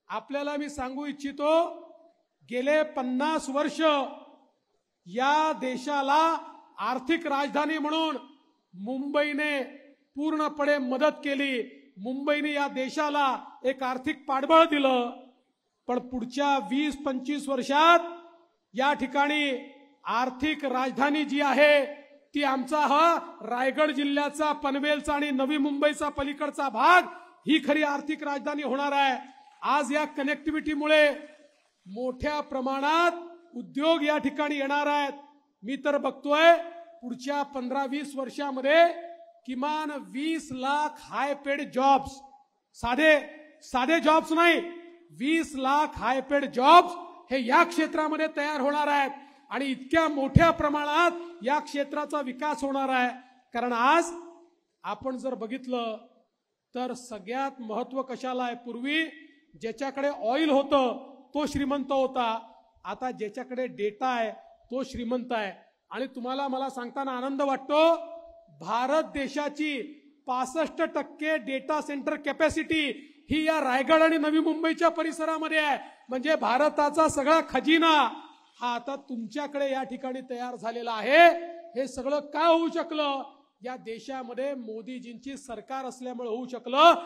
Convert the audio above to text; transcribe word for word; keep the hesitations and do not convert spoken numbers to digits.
आपल्याला मी सांगू इच्छितो, गेले पन्नास वर्ष या देशाला आर्थिक राजधानी म्हणून मुंबईने पूर्णपणे मदत केली. मुंबईने या देशाला एक आर्थिक पाठबळ दिलं. पण पुढच्या वीस पंचवीस वर्षात या ठिकाणी आर्थिक राजधानी जी आहे ती आमचा हा रायगड जिल्ह्याचा, पनवेलचा आणि नवी मुंबईचा पलीकडचा भाग ही खरी आर्थिक राजधानी होणार आहे. आज या कनेक्टिव्हिटीमुळे मोठ्या प्रमाणात उद्योग या ठिकाणी येणार आहेत. मी तर बघतोय पुढच्या पंधरा वीस वर्षामध्ये किमान वीस लाख हाय पेड जॉब्स, साधे साधे जॉब्स नाही, वीस लाख हाय पेड जॉब्स हे या क्षेत्रामध्ये तयार होणार आहेत. आणि इतक्या मोठ्या प्रमाणात या क्षेत्राचा विकास होणार आहे. कारण आज आपण जर बघितलं तर सगळ्यात महत्त्व कशाला आहे, पूर्वी ज्याच्याकडे ऑइल होतं तो श्रीमंत होता, आता ज्याच्याकडे डेटा आहे तो श्रीमंत आहे. आणि तुम्हाला मला सांगताना आनंद वाटतो, भारत देशाची पासष्ट टक्के डेटा सेंटर कॅपॅसिटी ही या रायगड आणि नवी मुंबईच्या परिसरामध्ये आहे. म्हणजे भारताचा सगळा खजिना हा आता तुमच्याकडे या ठिकाणी तयार झालेला आहे. हे सगळं का होऊ शकलं? या देशामध्ये मोदीजींची सरकार असल्यामुळे होऊ शकलं.